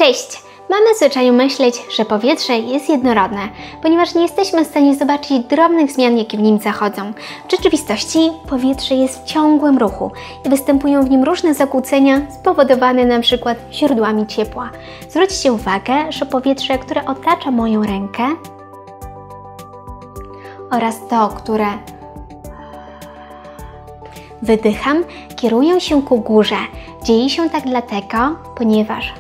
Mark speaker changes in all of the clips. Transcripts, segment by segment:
Speaker 1: Cześć! Mamy w zwyczaju myśleć, że powietrze jest jednorodne, ponieważ nie jesteśmy w stanie zobaczyć drobnych zmian, jakie w nim zachodzą. W rzeczywistości powietrze jest w ciągłym ruchu i występują w nim różne zakłócenia spowodowane np. źródłami ciepła. Zwróćcie uwagę, że powietrze, które otacza moją rękę oraz to, które wydycham, kierują się ku górze. Dzieje się tak dlatego, ponieważ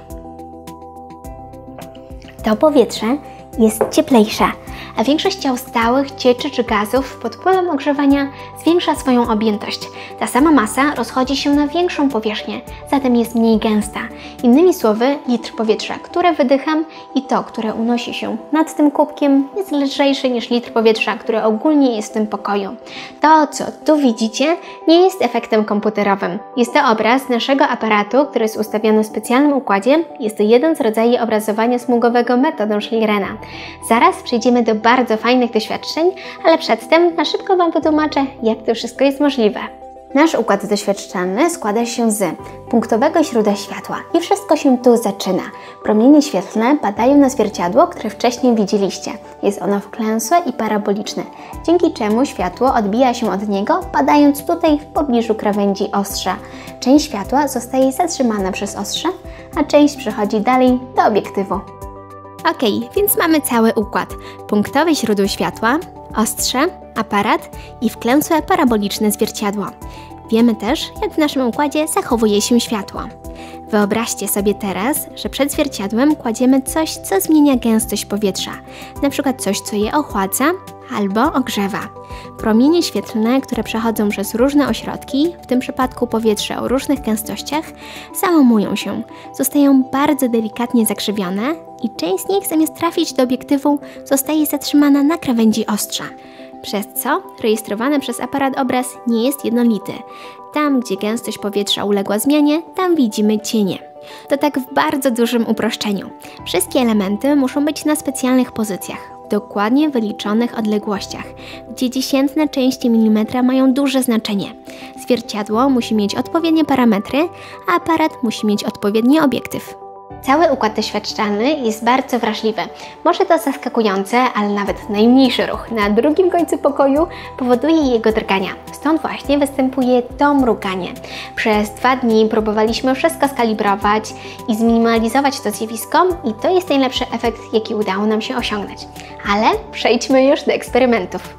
Speaker 1: to powietrze jest cieplejsze, a większość ciał stałych, cieczy czy gazów pod wpływem ogrzewania zwiększa swoją objętość. Ta sama masa rozchodzi się na większą powierzchnię, zatem jest mniej gęsta. Innymi słowy, litr powietrza, które wydycham i to, które unosi się nad tym kubkiem, jest lżejsze niż litr powietrza, które ogólnie jest w tym pokoju. To, co tu widzicie, nie jest efektem komputerowym. Jest to obraz naszego aparatu, który jest ustawiony w specjalnym układzie. Jest to jeden z rodzajów obrazowania smugowego metodą Schligerena. Zaraz przejdziemy do bardzo fajnych doświadczeń, ale przedtem na szybko Wam wytłumaczę, jak to wszystko jest możliwe. Nasz układ doświadczalny składa się z punktowego źródła światła i wszystko się tu zaczyna. Promienie świetlne padają na zwierciadło, które wcześniej widzieliście. Jest ono wklęsłe i paraboliczne, dzięki czemu światło odbija się od niego, padając tutaj w pobliżu krawędzi ostrza. Część światła zostaje zatrzymana przez ostrze, a część przechodzi dalej do obiektywu. Ok, więc mamy cały układ. Punktowe źródło światła, ostrze, aparat i wklęsłe paraboliczne zwierciadło. Wiemy też, jak w naszym układzie zachowuje się światło. Wyobraźcie sobie teraz, że przed zwierciadłem kładziemy coś, co zmienia gęstość powietrza, na przykład coś, co je ochładza albo ogrzewa. Promienie świetlne, które przechodzą przez różne ośrodki, w tym przypadku powietrze o różnych gęstościach, załamują się, zostają bardzo delikatnie zakrzywione i część z nich zamiast trafić do obiektywu zostaje zatrzymana na krawędzi ostrza, przez co rejestrowany przez aparat obraz nie jest jednolity. Tam, gdzie gęstość powietrza uległa zmianie, tam widzimy cienie. To tak w bardzo dużym uproszczeniu. Wszystkie elementy muszą być na specjalnych pozycjach, w dokładnie wyliczonych odległościach, gdzie dziesiętne części milimetra mają duże znaczenie. Zwierciadło musi mieć odpowiednie parametry, a aparat musi mieć odpowiedni obiektyw. Cały układ doświadczalny jest bardzo wrażliwy. Może to zaskakujące, ale nawet najmniejszy ruch na drugim końcu pokoju powoduje jego drgania. Stąd właśnie występuje to mruganie. Przez 2 dni próbowaliśmy wszystko skalibrować i zminimalizować to zjawisko i to jest najlepszy efekt, jaki udało nam się osiągnąć. Ale przejdźmy już do eksperymentów.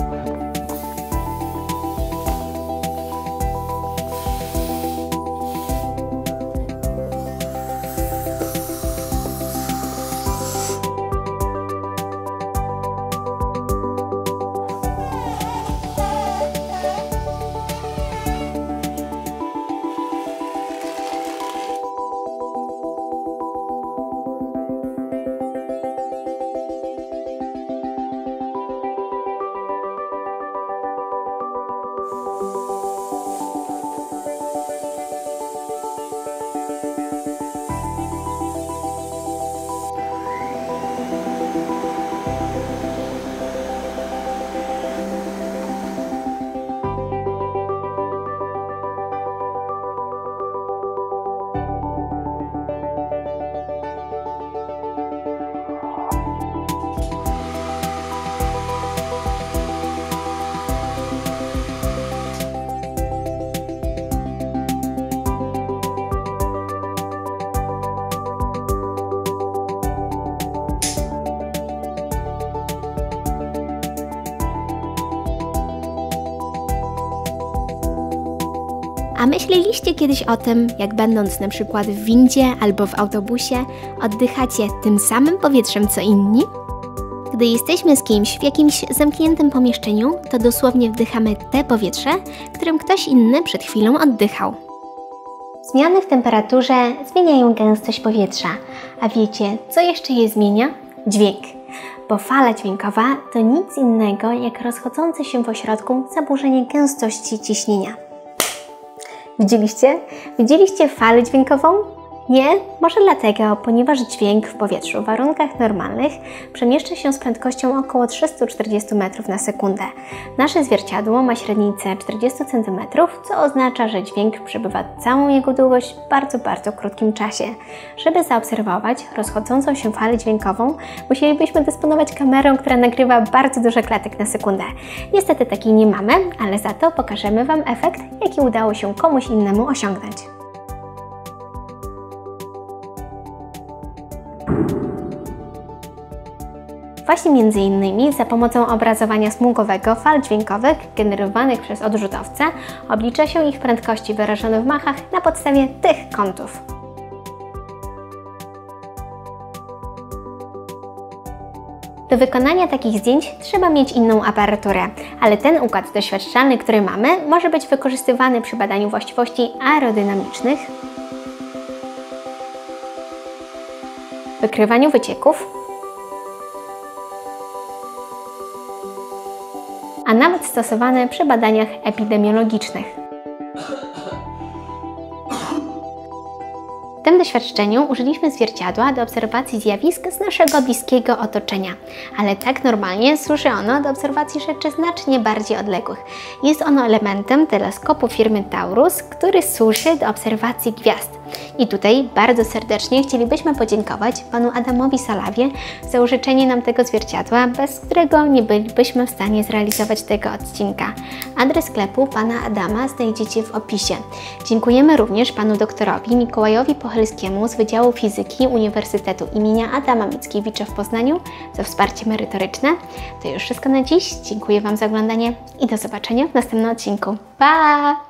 Speaker 1: A myśleliście kiedyś o tym, jak będąc na przykład w windzie albo w autobusie, oddychacie tym samym powietrzem co inni? Gdy jesteśmy z kimś w jakimś zamkniętym pomieszczeniu, to dosłownie wdychamy te powietrze, którym ktoś inny przed chwilą oddychał. Zmiany w temperaturze zmieniają gęstość powietrza. A wiecie, co jeszcze je zmienia? Dźwięk. Bo fala dźwiękowa to nic innego jak rozchodzące się w ośrodku zaburzenie gęstości ciśnienia. Widzieliście? Widzieliście falę dźwiękową? Nie, może dlatego, ponieważ dźwięk w powietrzu w warunkach normalnych przemieszcza się z prędkością około 340 metrów na sekundę. Nasze zwierciadło ma średnicę 40 cm, co oznacza, że dźwięk przebywa całą jego długość w bardzo krótkim czasie. Żeby zaobserwować rozchodzącą się falę dźwiękową, musielibyśmy dysponować kamerą, która nagrywa bardzo dużo klatek na sekundę. Niestety takiej nie mamy, ale za to pokażemy Wam efekt, jaki udało się komuś innemu osiągnąć. Właśnie m.in. za pomocą obrazowania smugowego fal dźwiękowych generowanych przez odrzutowce oblicza się ich prędkości wyrażone w machach na podstawie tych kątów. Do wykonania takich zdjęć trzeba mieć inną aparaturę, ale ten układ doświadczalny, który mamy, może być wykorzystywany przy badaniu właściwości aerodynamicznych, wykrywaniu wycieków, a nawet stosowany przy badaniach epidemiologicznych. W tym doświadczeniu użyliśmy zwierciadła do obserwacji zjawisk z naszego bliskiego otoczenia, ale tak normalnie służy ono do obserwacji rzeczy znacznie bardziej odległych. Jest ono elementem teleskopu firmy Taurus, który służy do obserwacji gwiazd. I tutaj bardzo serdecznie chcielibyśmy podziękować panu Adamowi Salawie za użyczenie nam tego zwierciadła, bez którego nie bylibyśmy w stanie zrealizować tego odcinka. Adres sklepu pana Adama znajdziecie w opisie. Dziękujemy również panu doktorowi Mikołajowi Pochylskiemu z Wydziału Fizyki Uniwersytetu im. Adama Mickiewicza w Poznaniu za wsparcie merytoryczne. To już wszystko na dziś. Dziękuję Wam za oglądanie i do zobaczenia w następnym odcinku. Pa!